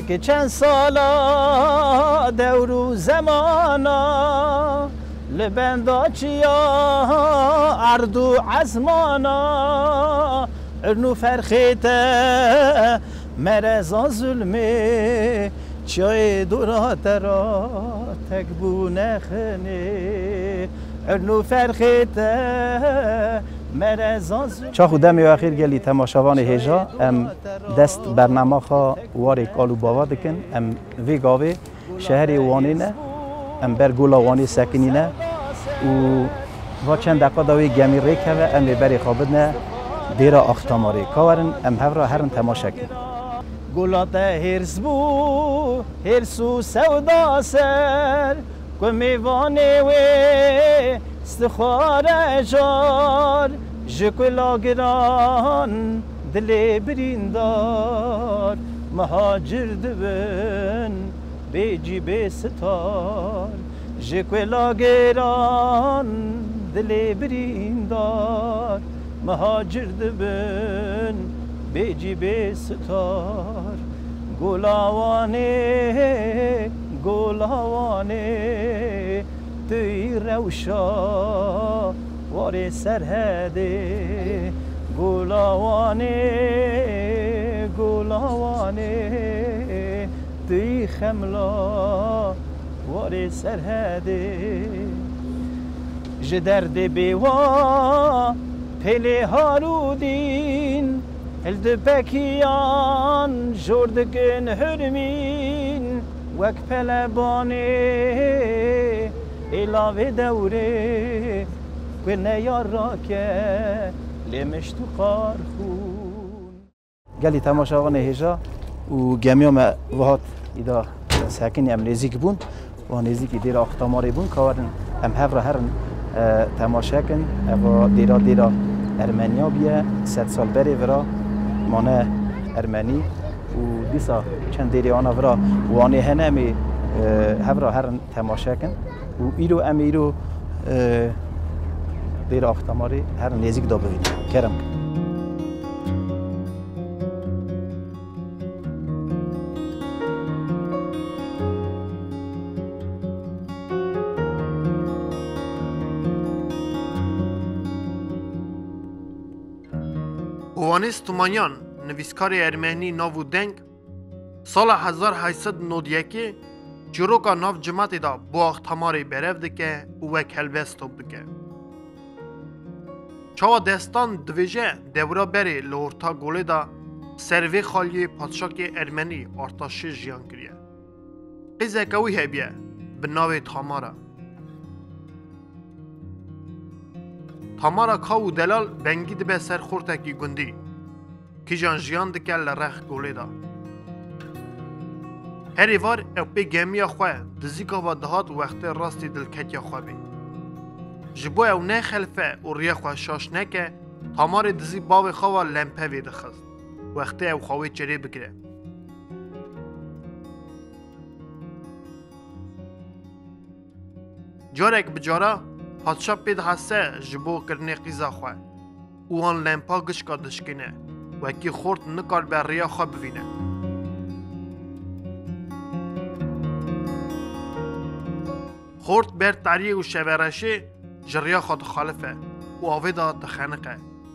که چند سالا دور زمانا لبندا چیا اردو عزمانا ارنو فرخیته مرزا ظلمه چای دورات را تکبو نخنه ارنو فرخیته چا خودم یو اخیر گلی تماشاوان هیجا ام دست برنامه خوا واری کالو باوا دکن ام وی گاوی شهری وانی نه ام برگولا وانی سکنی نه و چند دقیقه داوی گمی ری که ام بری خوابد نه دیرا اختاماری کارن ام هفرا هرن تماشا کن گولات هرس بو هرسو سودا سر که میوانه وی استخوار جار جکلا گران دل بریندار مهاجر دبن بیجی بی ستار جکلا گران دل بریندار مهاجر دبن بیجی بی ستار گلاوانه گلاوانه توی روشا واری سرهده گلاوانه گلاوانه توی خملا واری سرهده جدرد بیوا پله هارودین هلد بکیان جردگن هرمین وک پلبانه ایلاوی دوره کنه یار را که لیمش تو قارخون گلی تماشاوان هیجا و گمیام وحات ایدا ساکنی ام نزیک بون و نزیکی دیر اختاماری بون کارن ام هفرا هرن تماشا کن و دیرا ارمنیا بیه 100 سال بری ورا مانه ارمنی و دیسا چند دیری آنا ورا وانی هنه می هفرا هرن تماشا کن و ایرو دیر اختاماری هر نزیک دا ببین کرم اوانیس تومانیان نویسکار ارمنی ناو دنگ سال 1891 جروکا ناو جماعتی دا با اختاماری برف دکه و وک هلوست توب دکه چاوا دستان دویجه دورا بری لورتا گوله دا سروی خالی پادشاک ارمنی ارتاشی جیان کریه قیزه کوی هبیه به ناو تامارا تامارا کاو دلال بنگی دبه سر خورتکی گندی کی جان جیان دکه لرخ گوله دا هری وار او پی گمیا خواه دزیکا و دهات وقت راستی دلکتیا خواه بی جبو او نه خلفه و ریا خواه شاش نکه تامار دزی باوی خواه لمپه ویده خست وقتی او خواهی چری بگره جارک بجارا پادشا پید حسه جبو کرنه قیزا خواه او آن لمپا گشکا دشکنه وکی خورد نکار بر ریا خواه ببینه خورد بر تاریه و شبرشی جریا خود خالفه و آویدا تخنقه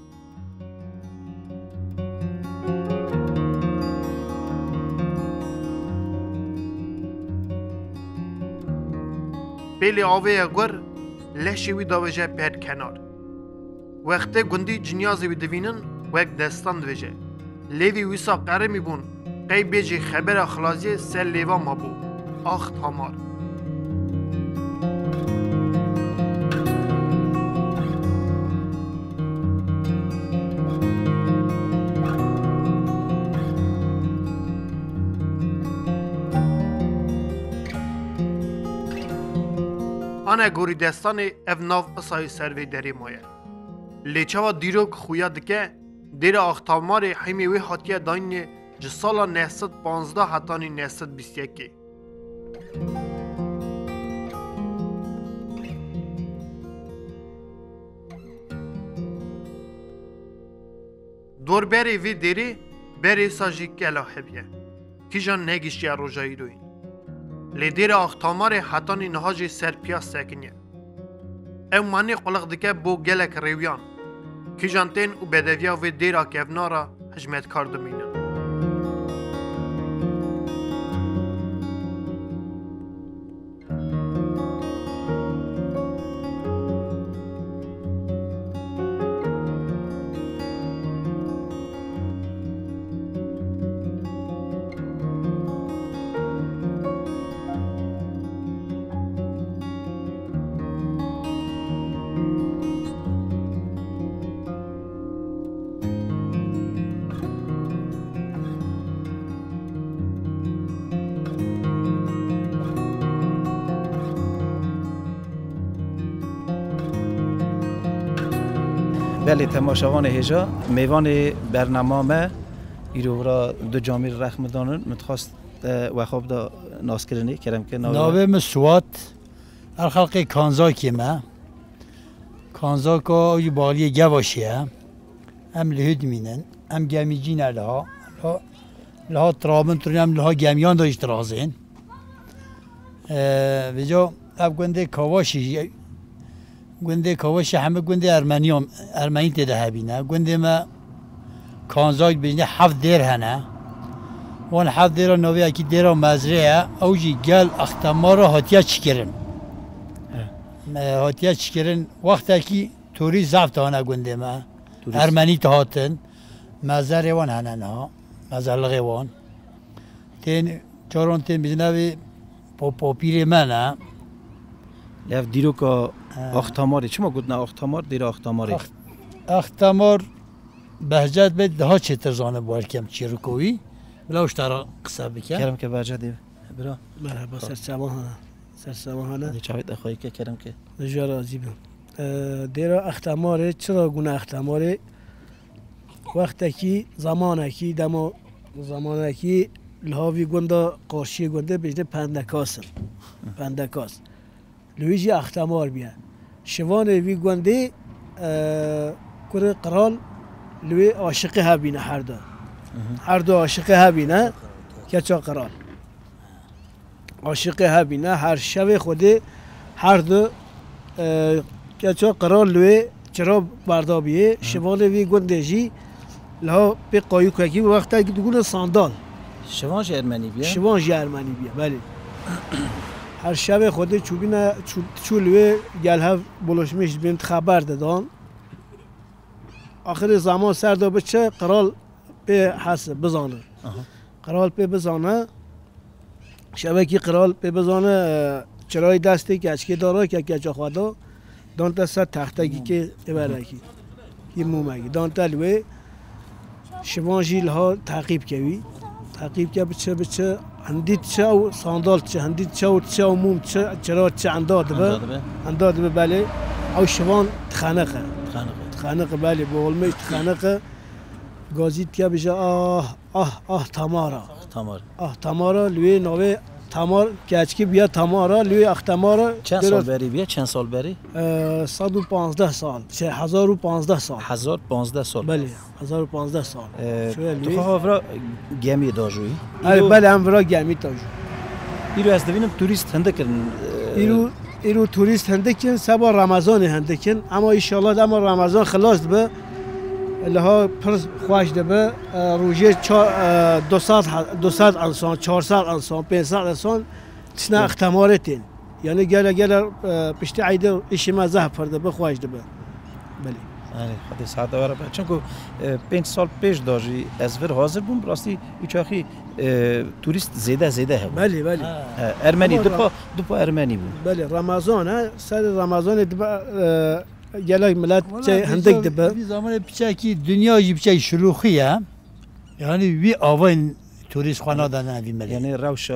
بیلی آوی گر لشی وی داویجه پید کنار وقتی گندی جنیازی وی دوینن وک دستان دویجه لیوی ویسا قره می بون قی بیجی خبر خلازی سر لیوا ما بو آخ تامار آنه گوری دستان او ناو اصای سروی دری مایه لیچاوا دیروک خویا دکه دیر آختامار حیمیوی حاتیه داینی جسالا 915 حتانی 921 دور بری وی دیری بری ساجی کلا هبیه کیجان نگیشتی روژایی روین لیدیر آختامار حتانی نهاج سرپیاس سکنیه او مانی قلق دکه بو گلک ریویان کیجان تین و بدویا و دیرا کفنارا حجمت کار دمینن بله تماشاوان هجا میوان برنامه ایرو را دو جامعه رحم دانن متخواست و خواب دا ناس کرنی کرم که ناوه مسوات الخلق کانزا کیمه کانزا که اوی بالی گواشیه هم لهد مینن هم گمیجین لها ترابن ترین هم لها گمیان داشت رازین ویجا اب گنده کاواشی گنده کاوش همه گنده ارمنی تده هبینه گنده ما کانزاک بجنه 7 دیر هنه وان 7 دیر نوی اکی دیر مزرعه اوجی گل اختمار هاتیه چکرن هاتیه چکرن وقت اکی توری زفت هانه گنده ما ارمنی تهاتن مزر وان هنه نه مزرلغه وان تین چارون تین بجنه بی پاپیر منه لیف دیرو که اختاماری چما گودنا اختامار دیر اختاماری اختامار بهجت بید ده ها چه ترزانه باید کم چی رو کوی بلاوش تارا قصه بکن کرم که بهجت دیو برا مرحبا سرسامانه دی چاوید اخوایی که کرم که نجار عزیبم دیرا اختاماره چرا گونه اختاماره وقتی که زمانکی دما زمانکی لحاوی گنده قارشی گنده بجده پندکاس لویجی اختمار بیا شوان وی گنده کره قرال لوی عاشقه هبینه هر دو عاشقه هبینه کچا قرال عاشقه هبینه هر شب خوده هر دو کچا قرال لوی چرا بردابیه شوان وی گنده جی لها به قایو که وقتی که دگونه ساندال شوانج ارمنی بیا شوانج ارمنی بیا بله هر شب خود چوبینا چولوی گل هف بلوشمیش بینت خبر دادن آخر زمان سردا بچه قرال به حسب بزانه قرال به بزانه شبکی قرال به بزانه چرای دستی که اچکی داره که کجا خواده دانتا سر تختگی که ابرکی یه مومگی دانتا لوی شوانجی لها تعقیب که بچه هندی چه و ساندال چه هندی چه و موم چرا چه انداد به بله او شوان تخانقه بله به علمه تخانقه گازید که بجه تمارا لوی نوه تمار که اچکی بیا تمارا لوی اختمارا چند سال بری بیا چند سال بری 115 سال 1015 سال 1015 سال بله 1015 سال تو خواهد گمی داجوی بله هم برا گمی داجو ایرو از دوینم توریست هنده کرن ایرو توریست هنده کن سبا رمضان هنده کن اما ایشالله اما رمضان خلاص به لها پر خواهش به روزه 200 انسان 400 انسان 500 انسان تسنا اختمارتین یعنی گله پشت عید ایش ما زه پرده به خواهش به بله خود ساعت داره چون که 5 سال پیش داشتی از ور حاضر بودم راستی ایچاخی توریست زیاده هم بله ارمنی دو پا ارمنی بود بله رمضان سر رمضان گله ملت چه هندک دبه وی زمان پیچکی دنیای پیچک شلوخیه یعنی وی آوین توریست خانه دادن وی ملی یعنی روش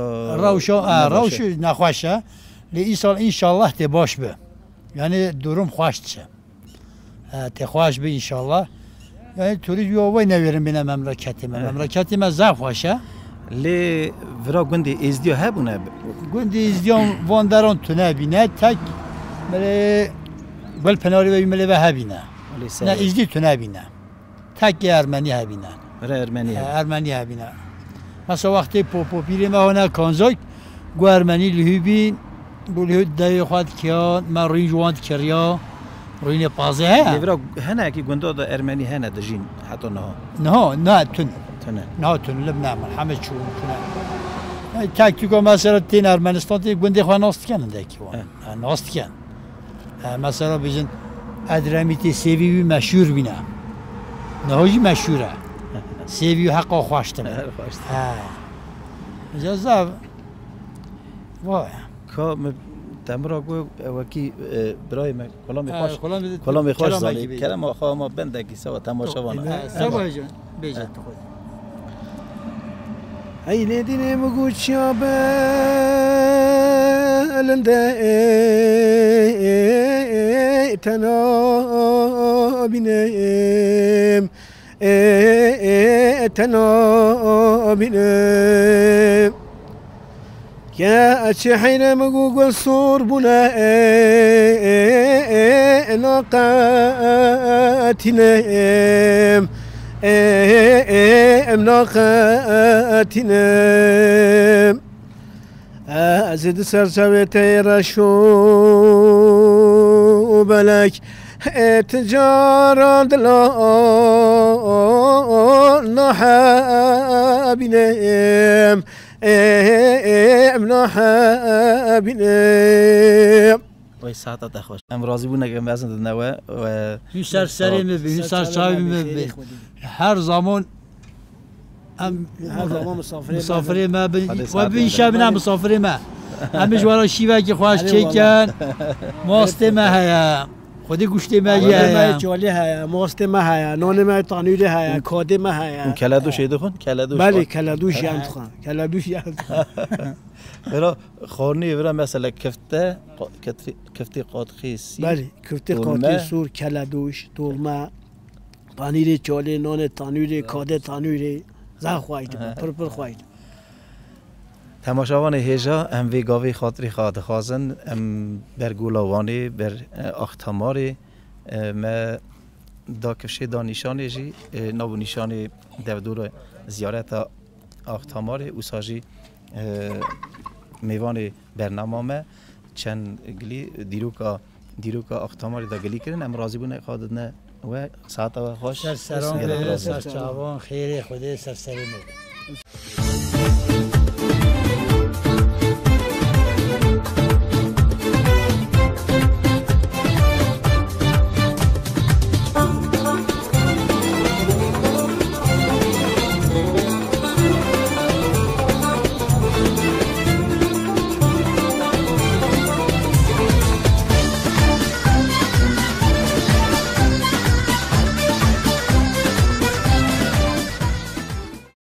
نخواشه لی این سال انشالله تی باش به یعنی دورم خوشت شه تی خوش به انشالله یعنی توریست وی آوین نویرم بینه مملکتی ما زن خوشه لی ورا گوندی ازدیو هبونه گوندی ازدیو واندران تونه بینه تک ملی گل پناری و ملی و هبینه نه ازدی تو نبینه تک ارمنی هبینه ارمنی هبینه مثلا وقتی پوپو پیری ما هنه کانزاک گو ارمنی لهوبین بوله دای خود کیان ما روی جوانت کریا روی پازه ها لیورا هنه کی گنده دا ارمنی هنه دجین حتی نه تن تنه ناتون لبنان محمد شو تاکتیکو مثلا تین ارمنستان تی گنده خواه ناست کنن دکی وان ناست کن مثلا بیزن ادرامیتی سیویوی مشهور بینه نهاجی مشهوره سیویو حقا خواشتنه اجازه وای که تمرا گو وکی برای من کلامی خوش زالی کلام آخا ما بنده کی سوا تماشا وانه سوا جان بیجت خود ای لیدینه مگو چیا بلنده تنا بینم تنا بینم يا أشحين مقوق الصور بنا ناقاتنا ناقاتنا أزد سرسويتي رشو بلك تجارة لا نحابنا امناح بینم وای ساعت خوش ام راضی بودن که مثلا دنوا و سر سری میبینی سر چای میبینی هر زمان مسافری ما و بین شب نه مسافری ما همه جوارا شیوه که خواهش چکن ماست ما هیا خودی گوشت ما هیا جوالی هیا ماست ما هیا نان ما تانوری هیا کاده ما هیا کلادوش ایده خون کلادوش بله کلادوش یند خون کلادوش یند برا خورنی برا مثلا کفته قاطخی سی بله کفته قاطخی سور کلادوش دولمه پنیر چاله نان تانوری کاده تانوری زن خواهید پر خواهید تماشاوان هیجا ام وی گاوی خاطری خواهد خوازن ام برگولاوانی بر اختماری ما دا کفشه دا نشانی جی نابو نشانی دور زیارت اختماری اوساجی میوان برنامه چند گلی دیروکا اختماری دا گلی کرن ام راضی بونه خواهد نه و ساعت خوش سر سران سر چاوان خیر خدا سر سری